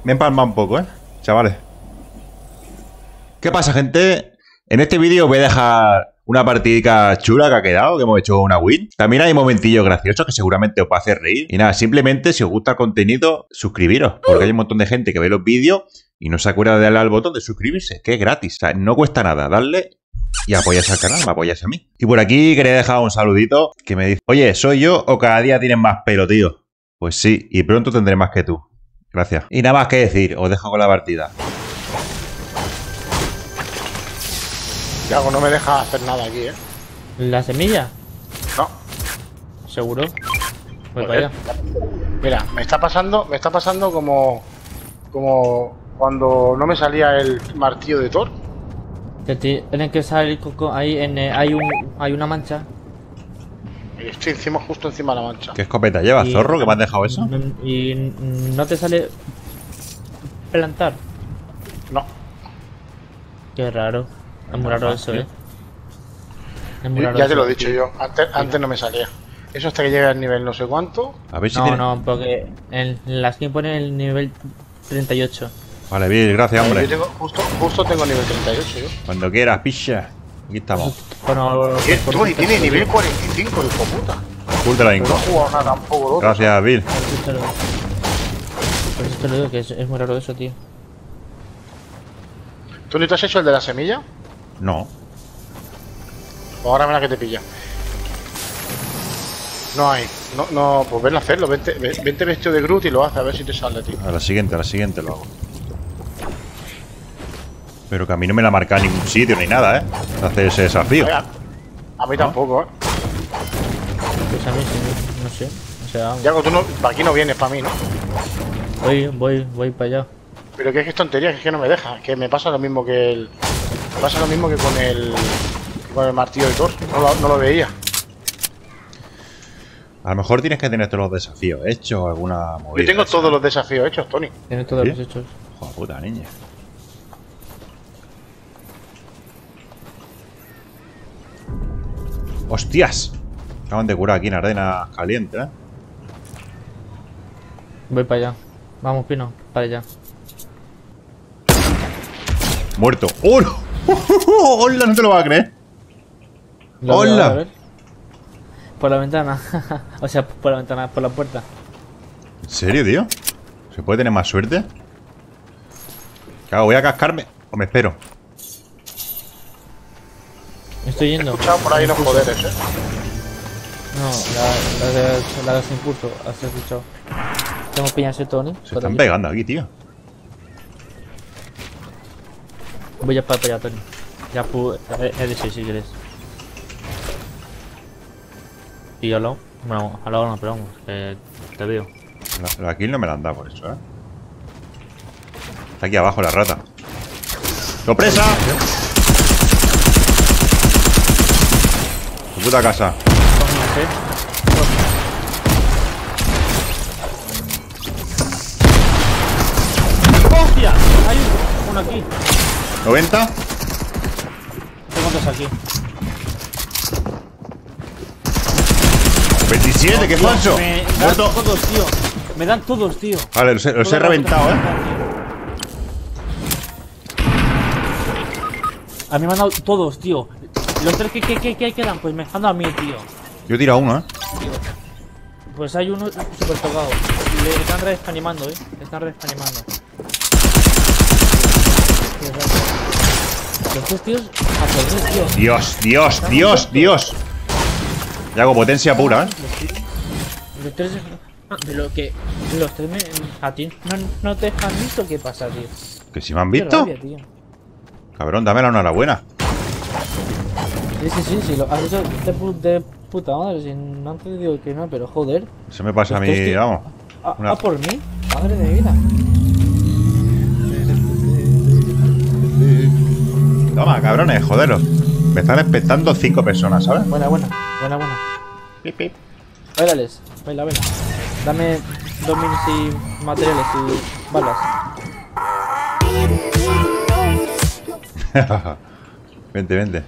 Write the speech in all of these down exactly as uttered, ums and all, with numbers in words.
Me he empalmado un poco, ¿eh? Chavales. ¿Qué pasa, gente? En este vídeo os voy a dejar una partidica chula que ha quedado, que hemos hecho una win. También hay momentillos graciosos que seguramente os va a hacer reír. Y nada, simplemente si os gusta el contenido, suscribiros. Porque hay un montón de gente que ve los vídeos y no se acuerda de darle al botón de suscribirse, que es gratis. O sea, no cuesta nada darle y apoyarse al canal, me apoyas a mí. Y por aquí quería dejar un saludito que me dice: oye, ¿soy yo o cada día tienes más pelo, tío? Pues sí, y pronto tendré más que tú. Gracias. Y nada más que decir, os dejo con la partida. Yago, no me deja hacer nada aquí, ¿eh? ¿La semilla? No. ¿Seguro? Voy Joder. para allá. Mira, me está pasando, me está pasando como, como cuando no me salía el martillo de Thor. Te tienes que salir con, ahí en eh, hay un hay una mancha. Y estoy encima, justo encima de la mancha. ¿Qué escopeta llevas, y, zorro? ¿Que me has dejado eso? Y no te sale plantar. No. Qué raro. Es muy raro eso, eh. Es muy raro Ya te eso, lo he dicho tío. yo. Antes, antes no me salía. Eso hasta que llegue al nivel no sé cuánto. A ver si No, tiene... no, porque en la skin pone el nivel treinta y ocho. Vale, bien, gracias, hombre. Yo tengo, justo, justo tengo nivel treinta y ocho yo. Cuando quieras, picha. Aquí estamos. Bueno, ¿Qué? Tony tiene nivel cuarenta y cinco, hijo puta. Full de la Pero no inco. he jugado nada tampoco lo otro. Gracias, Bill. Por eso te lo, por eso te lo digo, que es, es muy raro eso, tío. ¿Tony, tú has hecho el de la semilla? No. Pues ahora verás que te pilla. No hay. No, no, pues ven a hacerlo. Vente, vente vestido de Groot y lo hace, a ver si te sale, tío. A la siguiente, a la siguiente lo hago. Pero que a mí no me la marca en ningún sitio ni nada, ¿eh? Hacer ese desafío. Oiga, a mí ¿No? tampoco, ¿eh? Pues a mí sí, no sé. O sea, Yago, tú no, para aquí no vienes, para mí, ¿no? voy, voy, voy para allá. Pero que es que es tontería, que es que no me deja. Que me pasa lo mismo que el... Me pasa lo mismo que con el... Con el martillo de Thor. No lo, no lo veía. A lo mejor tienes que tener todos los desafíos hechos o alguna movida. Yo tengo esa. todos los desafíos hechos, Tony. Tienes todos ¿Sí? los hechos. Joder, puta niña. ¡Hostias! Acaban de curar aquí en arena caliente, ¿eh? Voy para allá. Vamos, Pino, para allá. Muerto. ¡Hola! ¡Hola! No te lo vas a creer. Lo veo, ¡Hola! a ver. Por la ventana. O sea, por la ventana, por la puerta. ¿En serio, tío? ¿Se puede tener más suerte? ¿Qué hago? ¿Voy a cascarme? ¿O me espero? Me estoy He yendo. escuchado por ahí los poderes, ¿eh? No, la, la, de, la de sin impulso. Has escuchado. Tengo piñas de Tony. Se están pegando aquí, tío. Voy a para allá, Tony. Ya pude. Es de seis si quieres. Y al lado. Bueno, al lado no, pero vamos. Eh, te veo. La, la kill no me la han dado por eso, ¿eh? Está aquí abajo la rata. ¡Sorpresa! Tu puta casa. Coño, ¿eh? ¡Hostia! Hay uno aquí. ¿noventa? Tengo dos aquí. ¡veintisiete! ¡Qué Tío, falso! Me dan ¡Muerto! todos, tío. Me dan todos, tío. Vale, los he, los he Toda la reventado, puta ¿eh? vida, tío. A mí me han dado todos, tío. Los tres que, que, que, que quedan, pues me han dado a mí, tío. Yo he tirado uno, ¿eh? Pues hay uno super tocado. Le están respanimando, eh. Le están respanimando. Los tres tíos a por tres, tío. Dios, Dios, Dios, Dios. Ya hago potencia pura, ¿eh? Los tres. Ah, pero que. Los tres me. A ti no, no te han visto qué pasa, tío. ¿Que si me han Qué visto? rabia, tío. Cabrón, dame la enhorabuena. Sí, sí, sí, sí, lo has hecho de, pu de puta madre. Si no te digo que no, pero joder. Eso me pasa a Los tres mí, tíos- vamos. ¿A, Una- a por mí? Madre de mi vida. Toma, cabrones, joderos. Me están expectando cinco personas, ¿sabes? Buena, buena, buena, buena. Pip, pip. Bailales, baila, baila. Dame dos minis y materiales y balas. Vente, vente.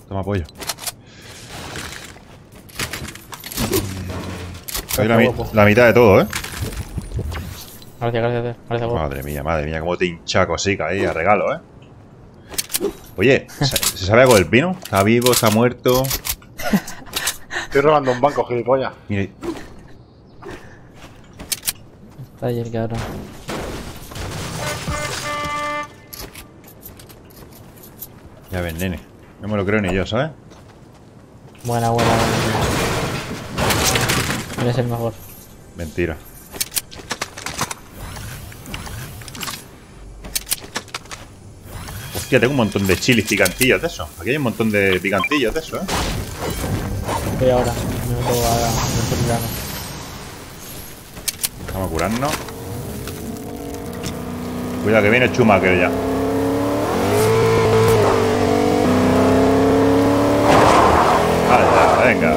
Toma pollo. Soy la, mi la mitad de todo, ¿eh? Gracias, gracias, gracias. Madre mía, madre mía, cómo te hincha cosica ahí a regalo, ¿eh? Oye, ¿se sabe algo del pino? ¿Está vivo? ¿Está muerto? Estoy robando un banco, gilipollas. Mire. Está ahí el cabrón. Ya ves, nene. No me lo creo ni yo, ¿sabes? Buena, buena, buena. Eres el mejor. Mentira. Hostia, tengo un montón de chilis picantillos de eso. Aquí hay un montón de picantillos de eso, ¿eh? Voy ahora. Me meto ahora. Me estoy mirando. Vamos a curarnos. Cuidado que viene el Schumacher ya. ¡Hala, venga!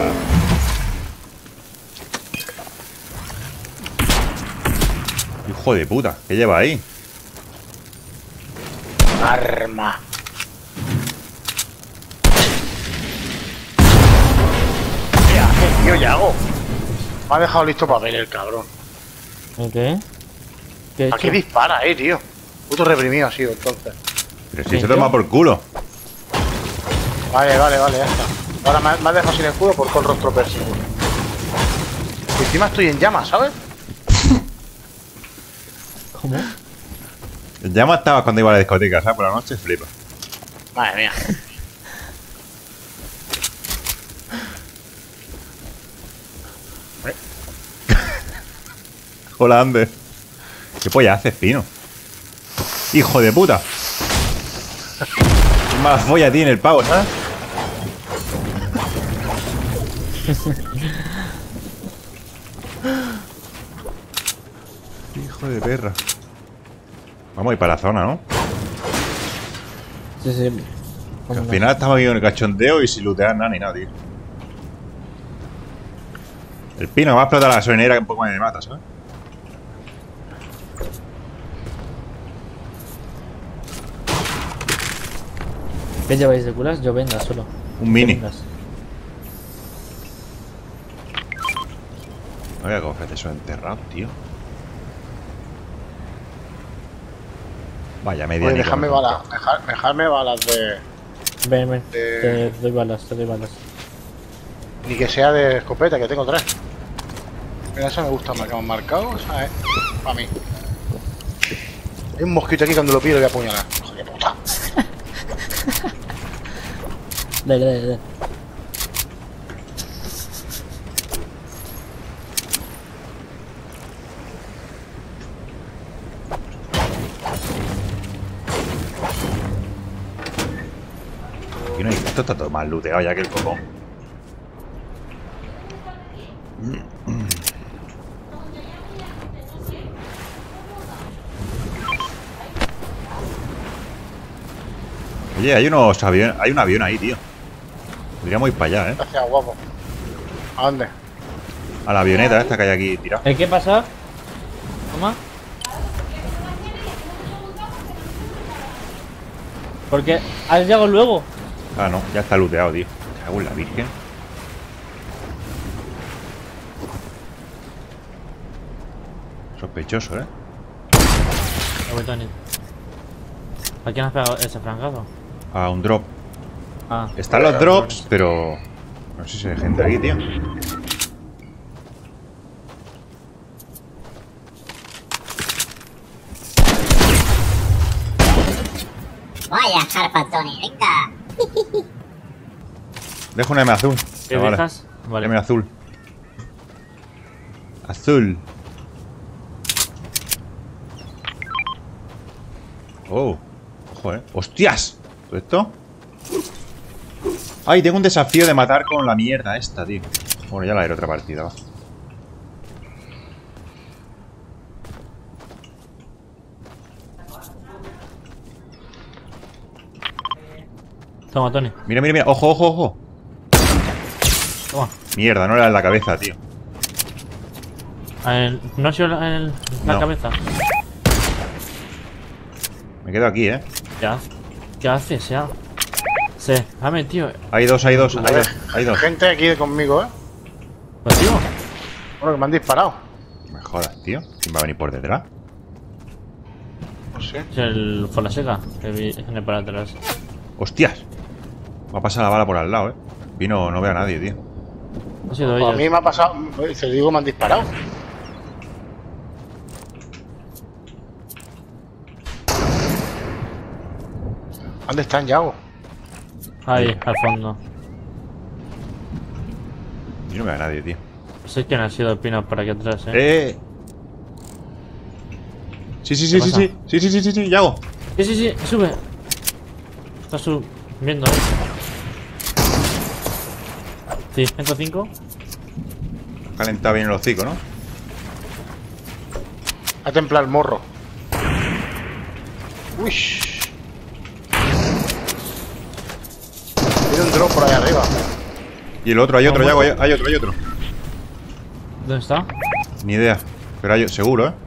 Hijo de puta, ¿qué lleva ahí? Arma. ¿Qué hace, tío, Yago? Me ha dejado listo para ver el cabrón. ¿El qué? ¿Qué he ¿A qué hecho? dispara, eh, tío? Puto reprimido ha sido, entonces. Pero si se toma por culo. Vale, vale, vale, ya está. Ahora me, me has dejado sin escudo por todo el rostro persigo. Y encima estoy en llamas, ¿sabes? ¿Cómo? Ya me estabas cuando iba a la discoteca, ¿sabes? Por la noche, flipa. Madre mía. Hola, Ander. ¿Qué polla haces, Pino? ¡Hijo de puta! Qué mala folla tiene el pavo, ¿sabes? Hijo de perra. Vamos a ir para la zona, ¿no? Sí, sí. Que al final estamos aquí en el cachondeo y sin lootear nada ni nada, tío. El Pino va a explotar la gasolinera que un poco me mata, ¿sabes? ¿Qué lleváis de culas? Yo venda solo. Un mini. Vendas. No voy a coger eso enterrado, tío. Vaya media. Oye, dejadme balas. Dejad, dejadme balas de. Ven, ven. Eh. Te doy balas, te doy balas. Ni que sea de escopeta, que tengo tres. Mira, esa me gusta más que hemos marcado. Esa es. Para mí. Hay un mosquito aquí, cuando lo pillo le voy a apuñalar. Hijo de puta. Dale, dale, dale. Aquí no hay... Esto está todo más looteado ya que el copón. Oye, hay unos aviones... Hay un avión ahí, tío. Podríamos ir para allá, ¿eh? Gracias, guapo. ¿A dónde? A la avioneta esta que hay aquí tirada. ¿El qué pasa? ¿Toma? ¿Por qué? ¿Has llegado luego? Ah, no, ya está looteado, tío. Me cago en la virgen. Sospechoso, ¿eh? ¿A quién has pegado ese francazo? A un drop. Ah. Están los drops, pero... No sé si hay gente aquí, tío. Vaya, zarpa, Tony, venga. Dejo una M azul. ¿Qué chavales. dejas? Vale. M azul. Azul. Oh. Ojo, eh. ¡Hostias! ¿Todo esto? Ay, tengo un desafío de matar con la mierda esta, tío. Bueno, ya la haré otra partida, va. Toma, Tony. Mira, mira, mira. Ojo, ojo, ojo. Toma. Mierda, no era en la cabeza, tío. El- ¿No ha sido en el- la No. cabeza? Me quedo aquí, eh. Ya. ¿Qué haces, ya? Se ha metido. Hay dos, hay dos, A hay ver, dos, hay dos. gente aquí conmigo, ¿eh? ¿Contigo? Bueno, que me han disparado. No me jodas, tío. ¿Quién va a venir por detrás? No sé. Es el Folaseca que viene para atrás. ¡Hostias! Va a pasar la bala por al lado, eh. Vino, no veo a nadie, tío. Ha sido Pues a mí ellos. me ha pasado. Te digo, me han disparado. ¿Dónde están, Yago? Ahí, al fondo. Yo no veo a nadie, tío. No sé quién ha sido el pino por aquí atrás, eh. ¡Eh! Sí, sí, sí, ¿Qué sí, pasa? sí, sí, sí, sí, sí, sí, Yago. Sí, sí, sí, sube. Está subiendo, eh. Sí, ciento cinco. Calentado bien el hocico, ¿no? A templar el morro. Uy. Tiene un drop por ahí arriba. Y el otro, hay otro, No, Yago, hay, muerto. hay otro, hay otro. ¿Dónde está? Ni idea. Pero hay, seguro, ¿eh?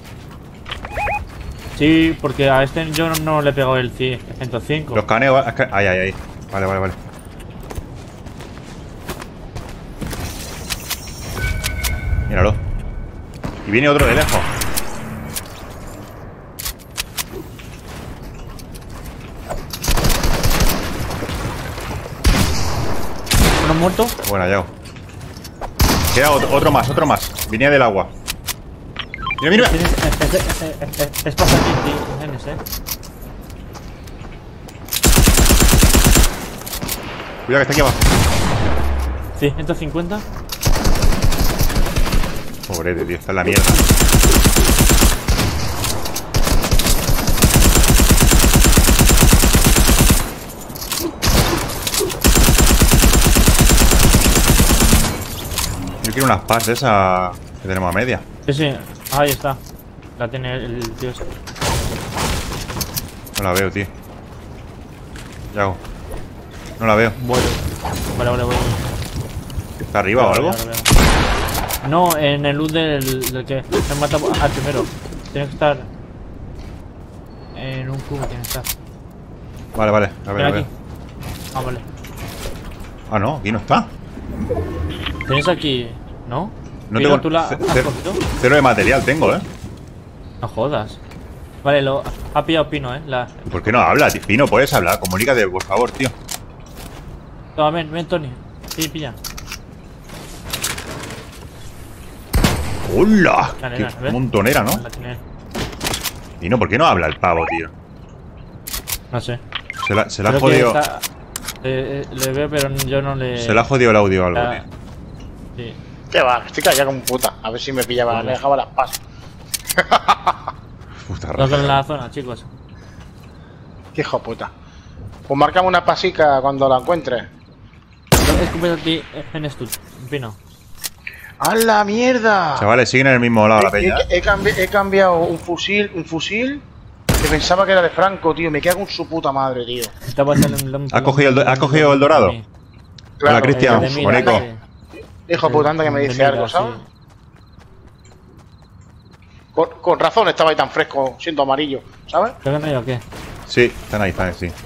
Sí, porque a este yo no, no le pegó el ciento cinco. Los caneos. Ahí, ahí, ahí. Vale, vale, vale. Míralo. Y viene otro de lejos. ¿Uno muerto? Buena, Yago. Queda otro, otro más, otro más. Venía del agua. Mira, mira. Tienes- Es, es, es, es, es pasar tienes, eh. Cuidado que está aquí abajo. Sí, ciento cincuenta. Pobrete, tío. Está en la mierda. Yo quiero unas paz de esas que tenemos a media. Sí, sí, ahí está. La tiene el tío ese. No la veo, tío. Yago. No la veo. Vuelo. Vale, vale, vale. ¿Está arriba o algo? Ahora veo. No, en el luz del, del que se mata al primero. Tiene que estar en un cubo, tiene que estar. Vale, vale. A ver, Ven a aquí. ver. Ah, vale. Ah, no, aquí no está. Tienes aquí, ¿no? No Pino, tengo. ¿tú la ce- has cero, cogido? cero de material tengo, eh. No jodas. Vale, lo ha pillado Pino, eh. La... ¿Y por qué no habla, tío? Pino, puedes hablar. Comunícate, por favor, tío. Toma, ven, ven, Tony. Sí, pilla. ¡Hola! Dale, Qué dale, a ver. montonera, ¿no? La tiene él. Pino, ¿por qué no habla el pavo, tío? No sé. Se la, se la ha Creo que jodido. está- eh, eh, le veo, pero yo no le. Se le ha jodido el audio o algo, Ah, tío. sí. ¿Qué va? Estoy callado como puta. A ver si me pillaba, me dejaba las pasas. Puta No raza. en la zona, chicos. Qué hijo de puta. Pues marcamos una pasica cuando la encuentres. Escupes a ti en esto, Pino. ¡A la mierda! Chavales, siguen en el mismo lado la He, peña. he- he cambi- he cambiado un fusil, un fusil que pensaba que era de Franco, tío. Me cago en su puta madre, tío. Estaba en el- ¿Ha cogido el do- ha cogido el dorado? Sí. Hola, Cristian. El de Boneco. mira, sí. Hijo de puta, anda que me De dice mira, algo, sí. ¿sabes? Con, con razón estaba ahí tan fresco, siendo amarillo, ¿sabes? ¿Te gané o qué? Sí, están ahí, están ahí, sí.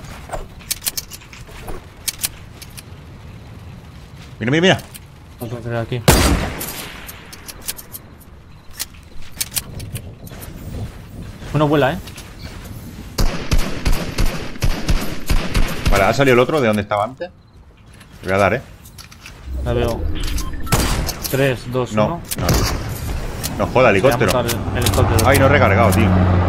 Mira, mira, mira. Otro creo aquí. Uno vuela, eh. Vale, ha salido el otro de donde estaba antes. Le voy a dar, eh. La veo. tres, dos, No, uno. no. No joda, helicóptero. Se va a montar el helicóptero. Ay, no he recargado, tío.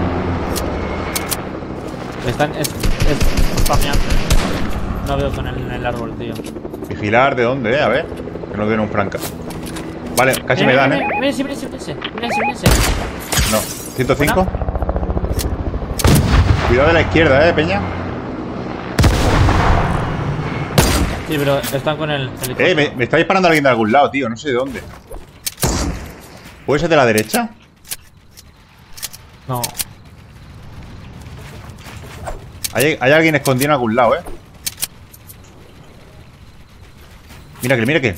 Están. Es, es spameando. No veo con el, en el árbol, tío. Vigilar de dónde, eh, a ver. Que no den un franca. Vale, casi me dan, eh. Mira ese, mira ese, mira ese. Mira ese, mira ese. No. ciento cinco. Cuidado de la izquierda, eh, peña. Sí, pero están con el helicóptero. Eh, me, me está disparando alguien de algún lado, tío. No sé de dónde. ¿Puede ser de la derecha? No. Hay, hay alguien escondido en algún lado, eh. Mira que, mira que.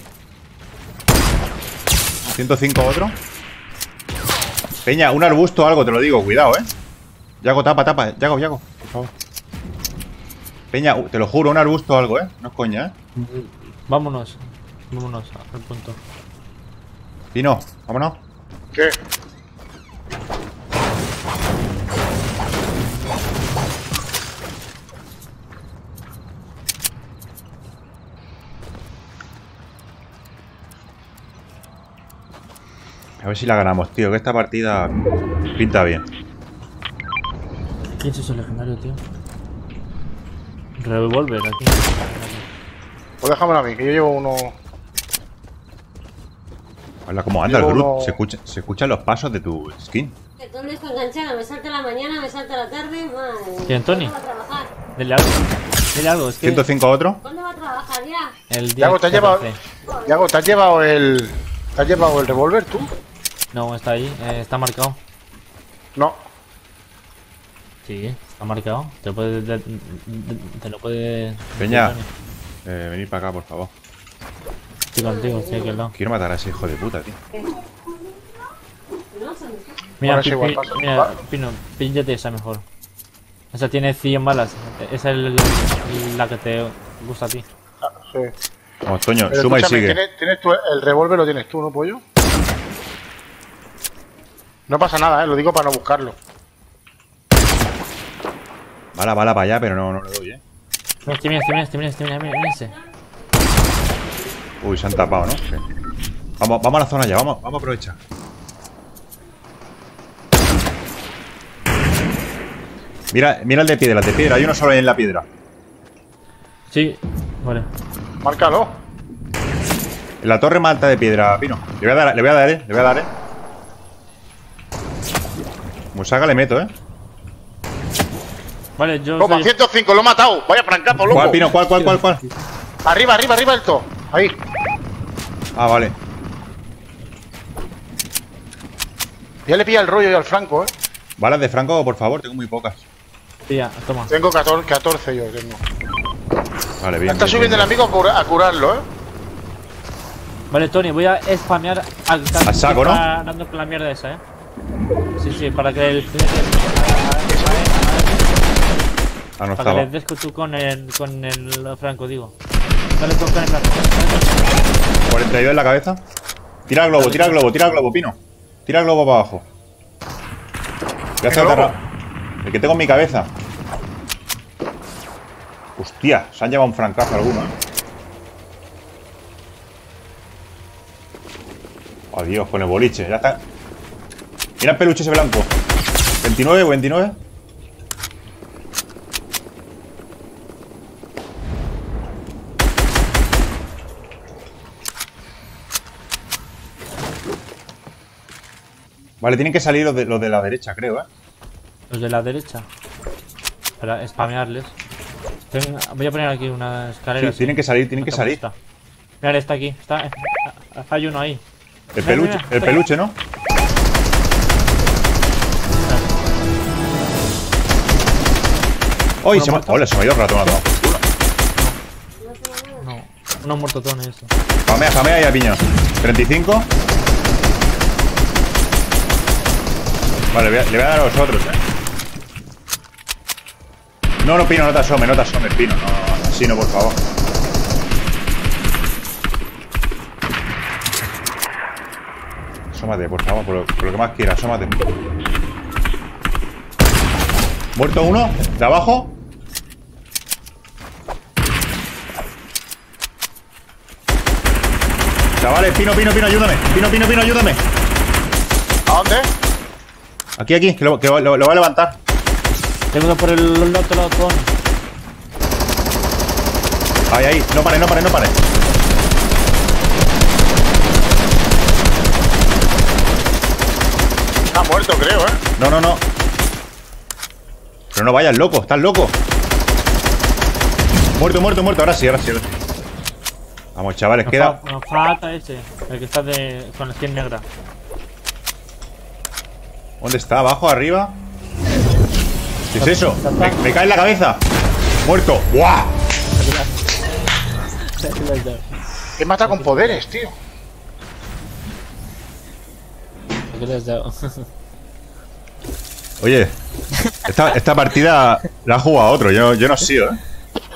ciento cinco otro. Peña, un arbusto o algo, te lo digo, cuidado, eh. Yago, tapa, tapa. Yago, Yago, por favor. Peña, te lo juro, un arbusto o algo, ¿eh? No es coña, ¿eh? Vámonos. Vámonos al punto. Pino, vámonos. ¿Qué? A ver si la ganamos, tío, que esta partida pinta bien. ¿Quién es ese legendario, tío? Revolver aquí. Pues déjamelo a mí, que yo llevo uno. Habla como anda el Llevo Groot. uno- Se, escucha, se escuchan los pasos de tu skin. ¿Dónde está enganchada? Me salta la mañana, me salta la tarde. Madre. ¿Quién, Tony? ¿Cuándo va a trabajar? Dele algo. Dele algo, es que. ciento cinco a otro. ¿Cuándo va a trabajar ya? El día Yago, ¿te has llevado, catorce. Yago, ¿te has llevado el. ¿Te has llevado el revólver tú? No, está ahí, eh, está marcado. No. Sí, está marcado. Te lo puede. de- de- te lo puede. Peña. Tony. Eh, venid para acá, por favor. Estoy contigo, estoy aquí al lado. Quiero matar a ese hijo de puta, tío. Mira, Ahora es Pi- igual, Pi- pasa. mira, Va. Pino, píllate esa mejor. Esa tiene cien balas. Esa es el- la que te gusta a ti. Ah, sí. Vamos, Toño, Pero suma y escúchame, sigue. ¿tienes, tienes tú el revólver lo tienes tú, ¿no, pollo? No pasa nada, ¿eh? Lo digo para no buscarlo. Bala, bala para allá, pero no, no le doy, eh. Mira, este, mira, este, mira, este, mira, este, mira, mira, mira ese. Uy, se han tapado, ¿no? Sí. Vamos, vamos a la zona ya, vamos, vamos a aprovechar. Mira, mira el de piedra, el de piedra. Hay uno solo ahí en la piedra. Sí, vale. Márcalo. En la torre más alta de piedra, Pino. Le voy a dar, le voy a dar, eh. Le voy a dar, eh. Como salga le meto, eh. Vale, yo. Toma, soy- ciento cinco, lo he matado. Vaya francazo, loco. ¿Cuál, Pino? ¿Cuál, cuál, cuál, cuál? Arriba, arriba, arriba del todo. Ahí. Ah, vale. Ya le pilla el rollo yo al Franco, ¿eh? Balas de Franco, por favor, tengo muy pocas. Tía, toma. Tengo catorce, catorce yo tengo. Vale, bien. Está bien, subiendo el bien. amigo a, cura- a curarlo, ¿eh? Vale, Tony, voy a spamear al A saco, ¿no? está dando con la mierda esa, eh. Sí, sí, para que el. Ah, no Para que estaba. le des tú con el. con el Franco, digo. Dale con con el Franco. cuarenta y dos en la cabeza. Tira el globo, tira el globo, tira el globo, Pino. Tira el globo para abajo. Voy a hacer ¿Qué otra globo? ra- El que tengo en mi cabeza. Hostia, se han llevado un francazo alguno, eh. Oh, Dios, con el boliche, ya está. Mira el peluche ese blanco. veintinueve o veintinueve. Vale, tienen que salir los de, los de la derecha, creo, eh. Los de la derecha. Para spamearles. Tengo- voy a poner aquí una escalera. Sí, tienen que salir, tienen que Está salir. puesta. Mira, está aquí. Está, hay uno ahí. El Mira, peluche, mira, el está peluche, ¿no? ¡Uy! Se me, muerto? hola, se me ha ido el ratón a tomar por culo. No, unos muertotones eso. Famea, famea ya, piña. treinta y cinco. Vale, le voy a, le voy a dar a los otros, eh. No, no, Pino, no te asomes, no te asomes, Pino. No, así no, por favor. Asómate, por favor, por lo, por lo que más quieras, asómate. Muerto uno, de abajo. Chavales, Pino, Pino, Pino, ayúdame. Pino, Pino, Pino, ayúdame. ¿A dónde? Aquí, aquí, que lo, que lo, lo va a levantar. Tengo uno por el otro lado, Tony. Ahí, ahí, no pare, no pare, no pare. Está muerto, creo, ¿eh? No, no, no. Pero no vayas, loco, estás loco. Muerto, muerto, muerto. Ahora sí, ahora sí, ahora sí. Vamos, chavales, Nos, queda. fa- nos falta ese. El que está de, con la skin negra. ¿Dónde está? ¿Abajo? ¿Arriba? ¿Qué es eso? Me, me cae en la cabeza. Muerto. ¡Buah! He matado con poderes, tío. ¿Qué le has dado? Oye, esta, esta partida la ha jugado otro. Yo, yo no he sido, ¿eh?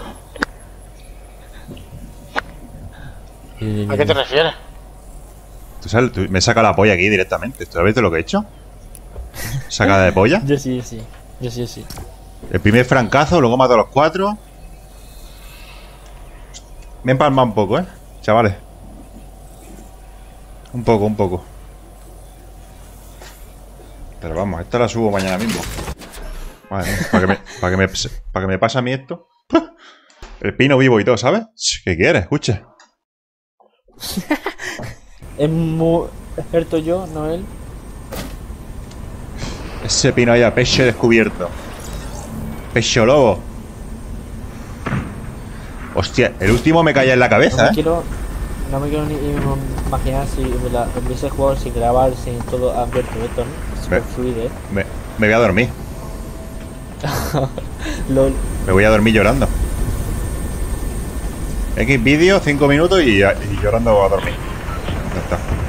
¿A qué te refieres? ¿Tú sabes? Tú- me saca la polla aquí directamente. ¿Tú sabes de lo que he hecho? Sacada de polla. Yo sí, yo sí. Yo sí, yo sí. El primer francazo, luego mato a los cuatro. Me he empalmado un poco, ¿eh? Chavales. Un poco, un poco. Pero vamos, esta la subo mañana mismo. Madre mía, para que me, para que me, para que me pase a mí esto. El pino vivo y todo, ¿sabes? ¿Qué quieres? Escucha. Es muy experto yo, no él. Ese pino ahí a pecho descubierto. Pecho lobo. Hostia, el último me caía en la No me cabeza, ¿eh? quiero. No me quiero ni imaginar si me la hubiese jugado sin grabar, sin todo abierto esto, ¿no? Super Me- fluido, ¿eh? Me, me voy a dormir. LOL. Me voy a dormir llorando. X vídeo, cinco minutos y, y llorando a dormir. Ya está.